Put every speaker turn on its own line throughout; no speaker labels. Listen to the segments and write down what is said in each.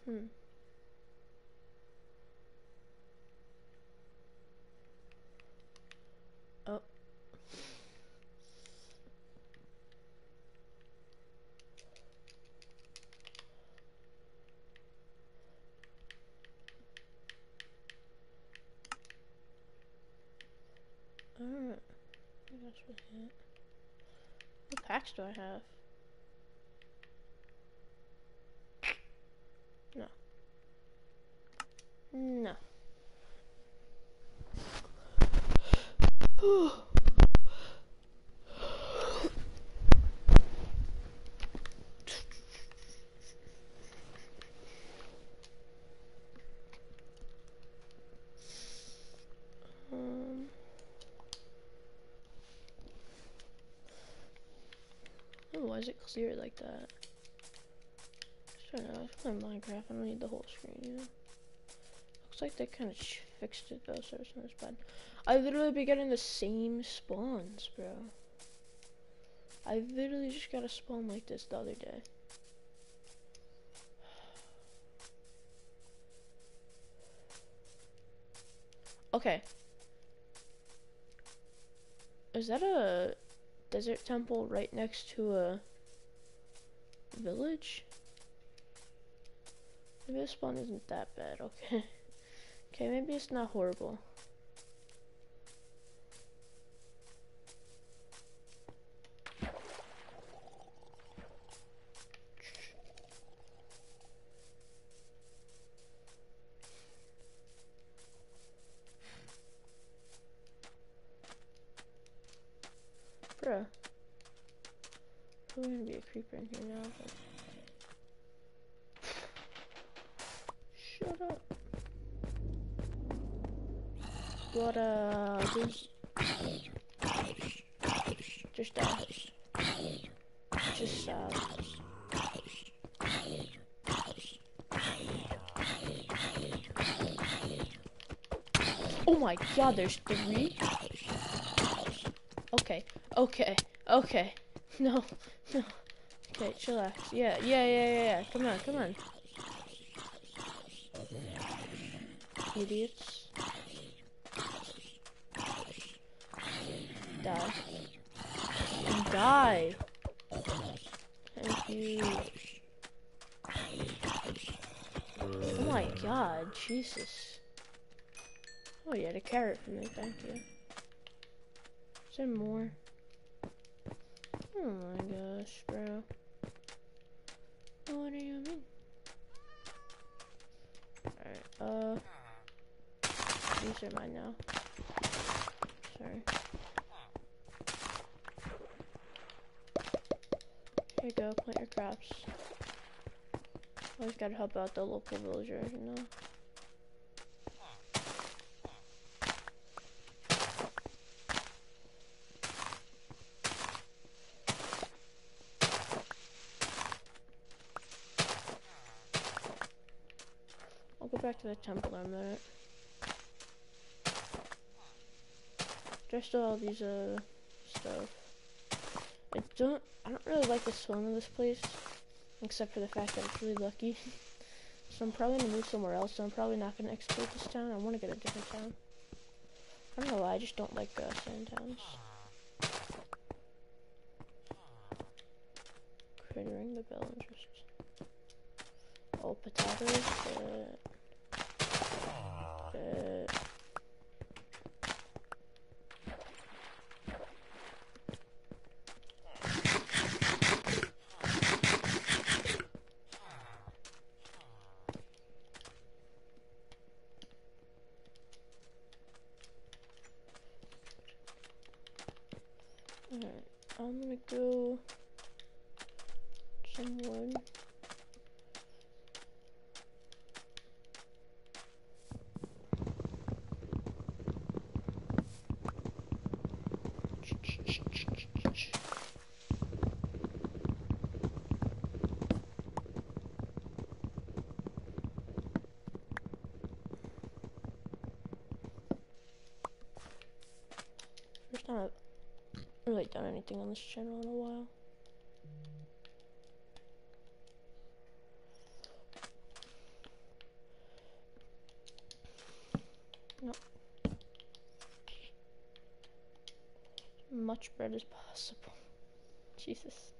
Hmm. Oh. Alright. I think that's what it. What packs do I have? No. No. Oh, why is it clear like that? I don't know. If I'm playing Minecraft, I don't need the whole screen, you know? Looks like they kind of fixed it though, so it's not as bad. I literally be getting the same spawns, bro. I literally just got a spawn like this the other day. Okay. Is that a desert temple right next to a village? Maybe the spawn isn't that bad, okay. Okay, maybe it's not horrible. Bruh. There's gonna be a creeper in here now. Shut up. What, just oh my god, there's 3? Okay, okay, okay. No, no. Okay, chillax. Yeah. Come on. Idiots. Die. Die. Thank you. Oh my god, Jesus. Oh yeah, the carrot for me, thank you. Is there more? Oh my gosh, bro. What do you mean? Alright, these are mine now. Sorry. Here you go, plant your crops. Always gotta help out the local villagers, you know? I'll go back to the temple in a minute. There's still all these, stuff. I don't really like the swim of this place, except for the fact that it's really lucky. So I'm probably gonna move somewhere else, so I'm probably not gonna explore this town. I wanna get a different town. I don't know why, I just don't like, sand towns. Crittering the bell interest. Oh, potatoes, alright, I'm gonna go some wood. There's not really done anything on this channel in a while. No. Much bread as possible. Jesus.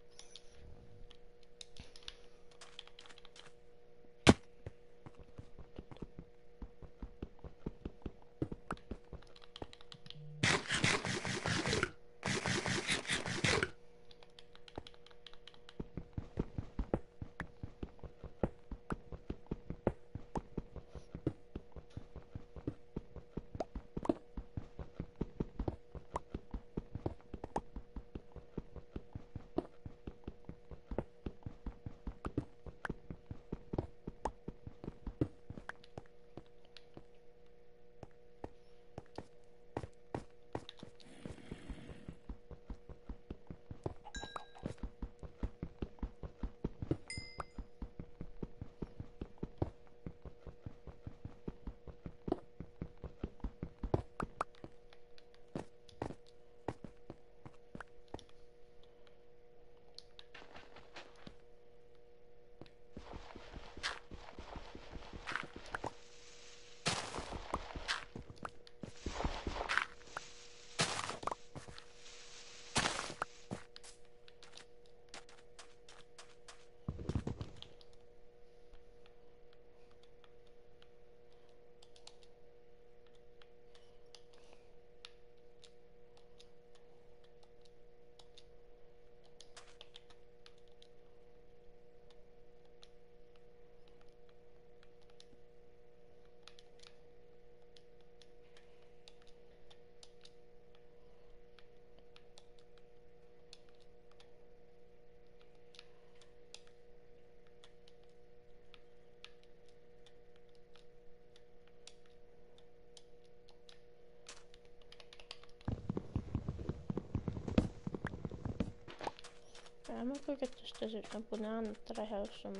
I'm gonna go get this desert temple now that I have some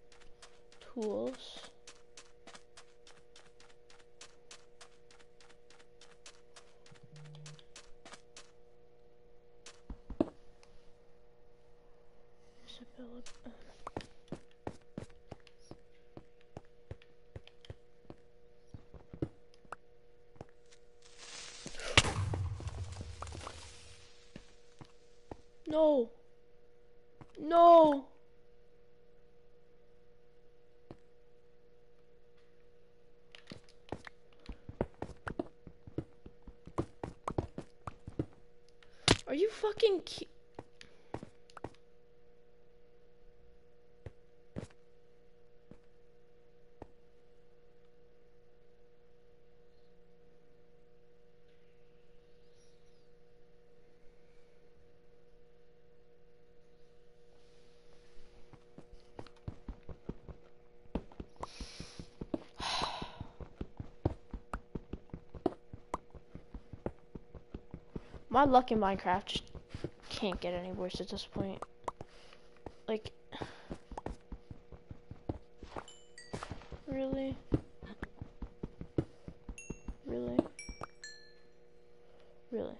tools. No! No! Are you fucking My luck in Minecraft just can't get any worse at this point. Like, really? Really? Really?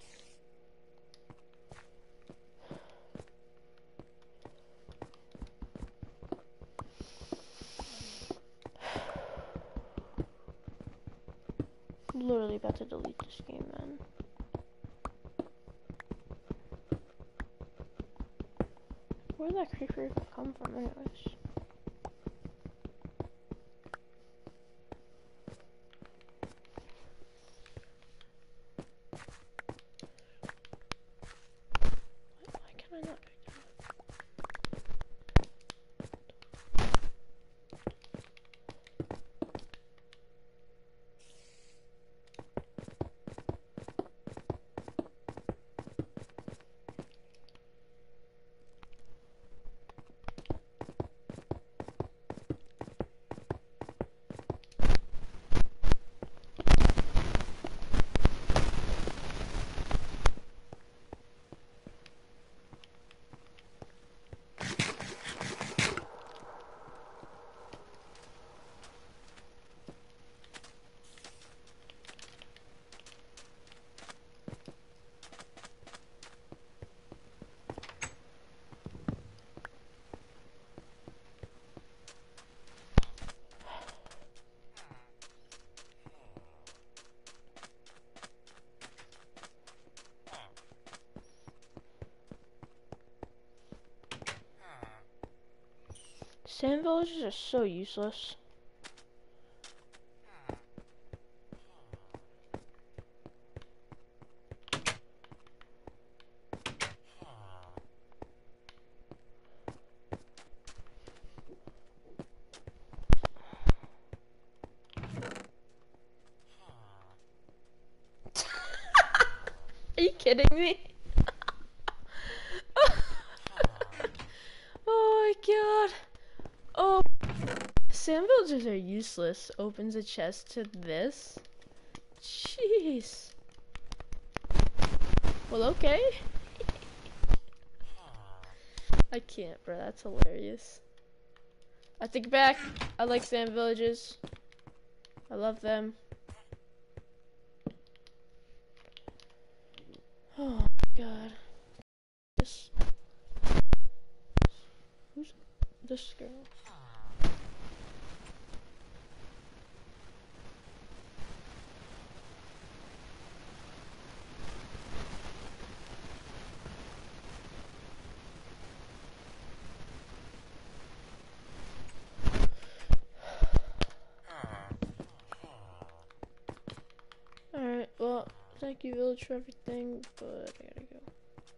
I'm literally about to delete this game, man. Where did that creeper come from anyways? Why can I not pick that Sand villages are so useless. Are you kidding me? Oh my god. Oh, sand villagers are useless. Opens a chest to this. Jeez. Well, okay. I can't, bro. That's hilarious. I take it back. I like sand villages. I love them. Oh my god. Who's this girl? Alright, well, thank you, village, for everything, but I gotta go.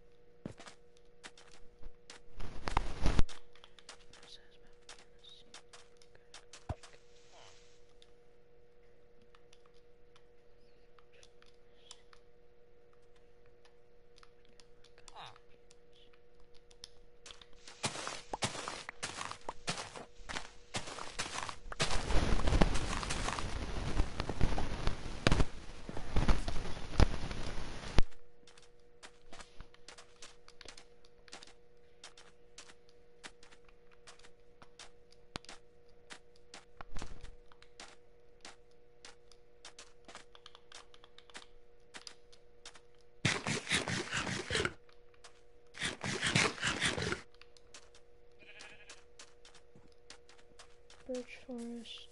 Birch forest.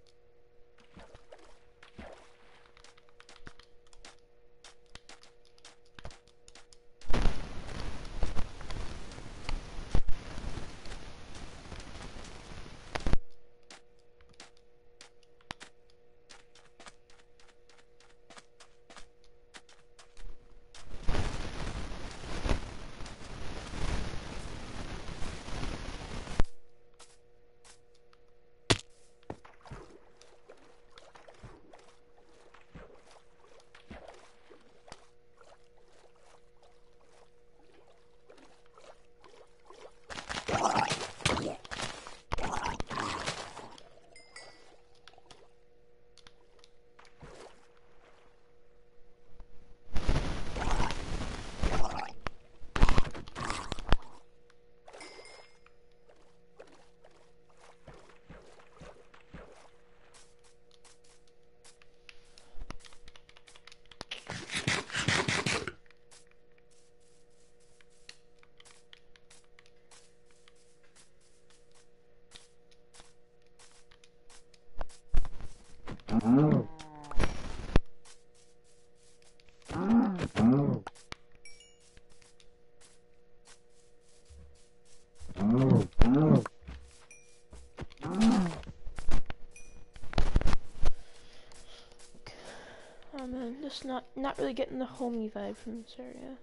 Oh man, just not really getting the homey vibe from this area.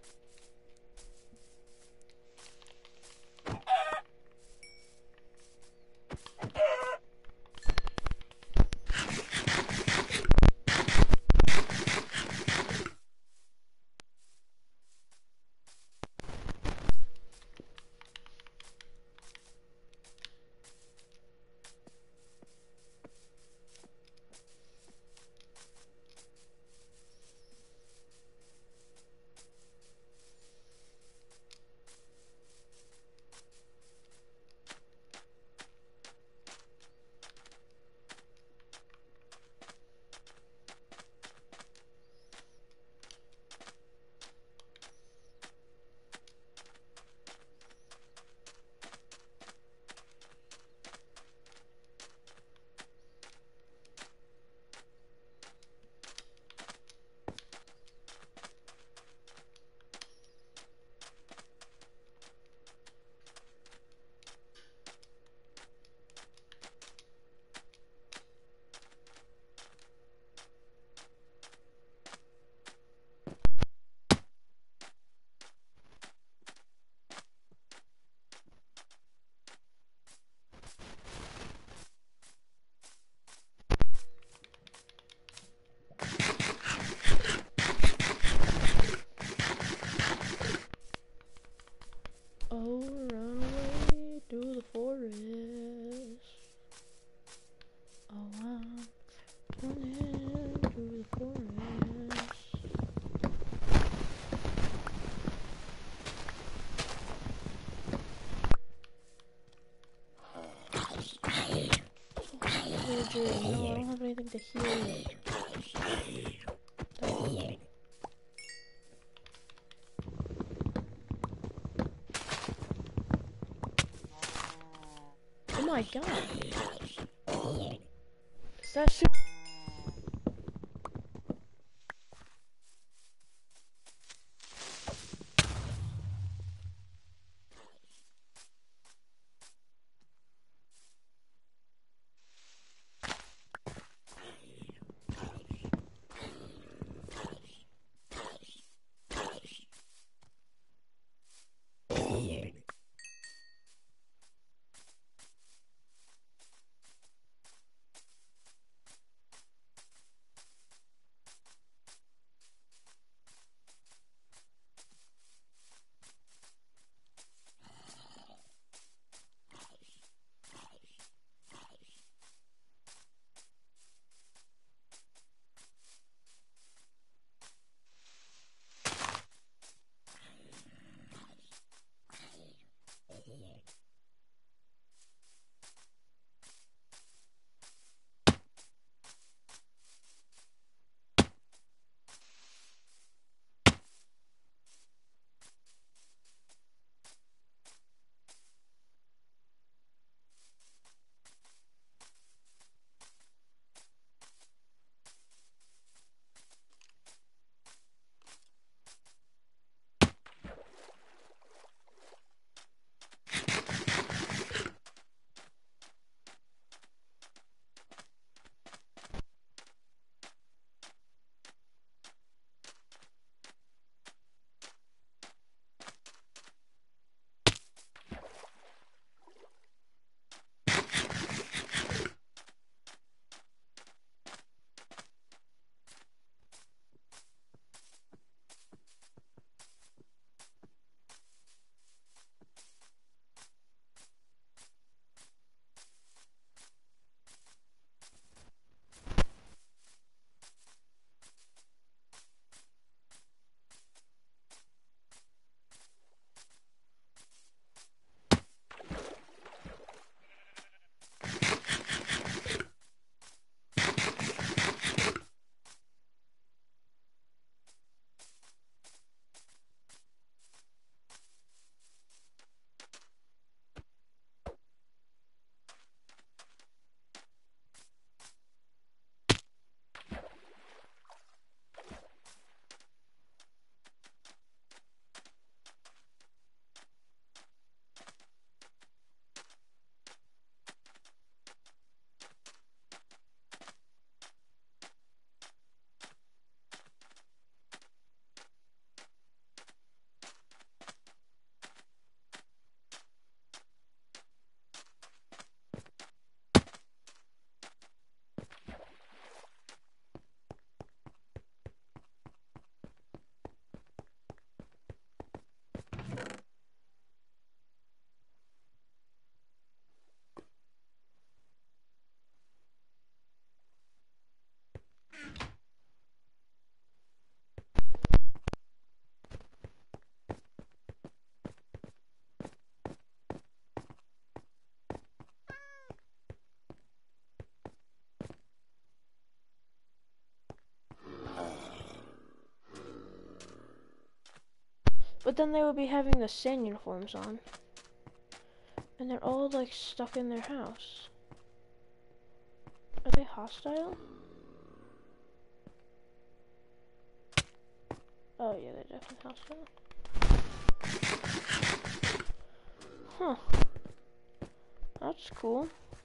injured. No, I don't have anything to heal you. Oh my god. Is that shit? But then they would be having the sand uniforms on. And they're all like stuck in their house. Are they hostile? Oh yeah, they're definitely hostile. Huh. That's cool.